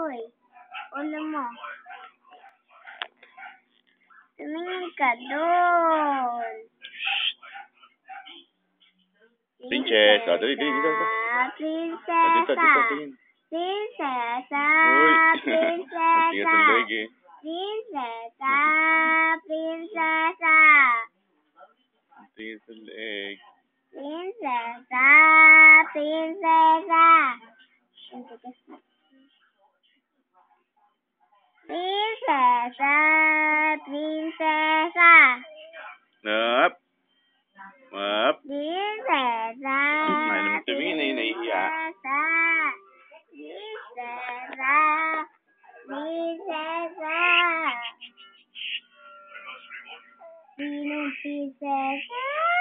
Hoy, ulo mo. Tumingin ka doon. Princess. O, dali. Prinsesa. Dito, tingin. Prinsesa. Uy. Prinsesa. Ang tigas ng leg eh. Prinsesa. Prinsesa. Ang tigas ng leg. Prinsesa. Prinsesa. Prinsesa. Prinsesa. Up. Prinsesa. Ay, naman tumingin eh, nahihiya. Prinsesa. Prinsesa. Sinong prinsesa?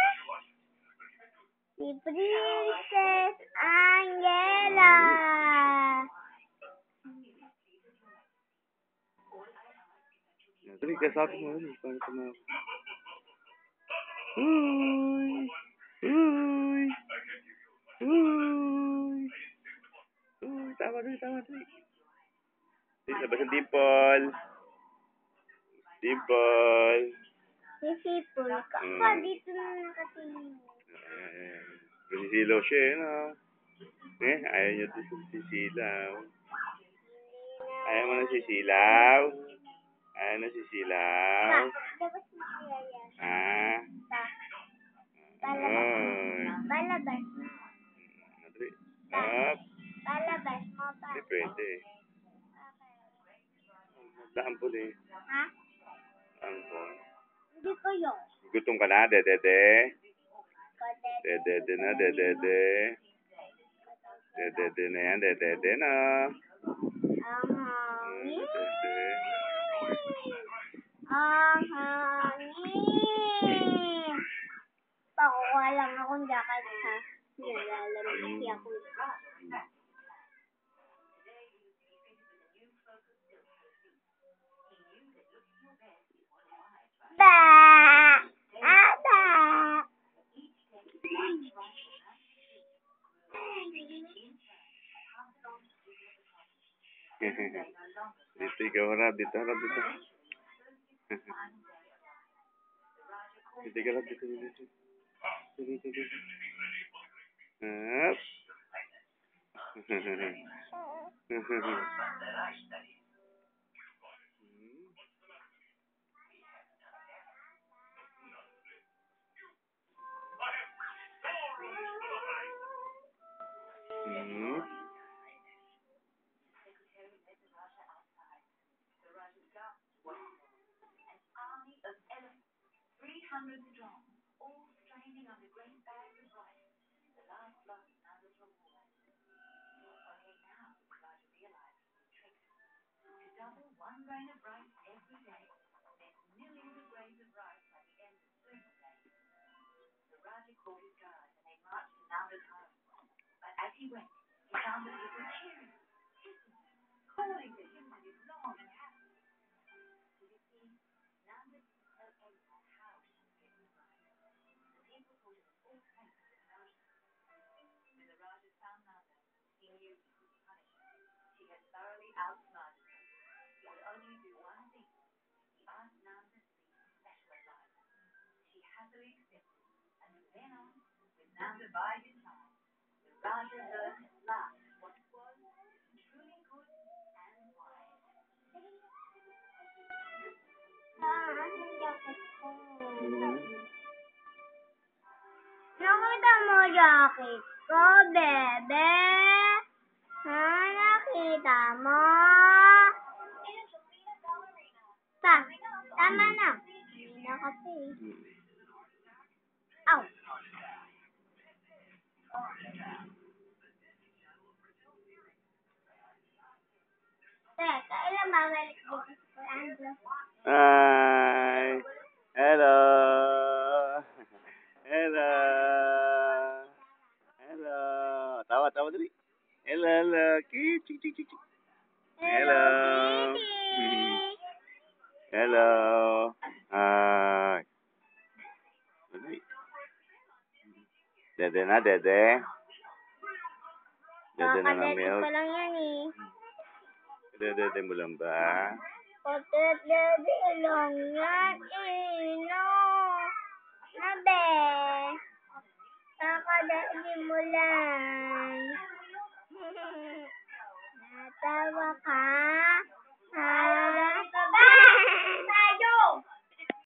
Si Princess Angela. Dali, kasapin mo. Dali, paano ka na? Uy! Tama, dali. Dali, labas ang dimple. Sisipol ka pa. Dito na nakatingin. Sisilaw siya eh, no? Ayaw niya dito sisilaw. Ayaw mo na sisilaw? Ayaw na sisilaw? Labas mo kaya yan. Palabas mo. Dali. Up. Palabas mo pa. Hindi pwede. Magdaampol eh. Ha? Ampol. Hindi ko yun. Gutom ka na, dede? Dede na, dede. Dede na yan, dede na. Ang hangin. Dede. Ang hangin. Pakuha lang akong jacket ha. Nalalamig siya ako. Ba! Aba! Dito ikaw harap, dito. Dito. Up. Nakita mo jacket ko, bebe? Nakita mo? Tama na. Hindi na kasi. Aw. Kailan babalik dito si Andrew? Hi. Hello. Tawa dali. Hello. Chik. Hello. Hello. Hi. Dali. Dede na. Dede na ng milk. Kakadali pa lang yan eh. Dede mo lang ba? Dede lang yan, no. Nabe. Kakadede mo lang. Natawa ka.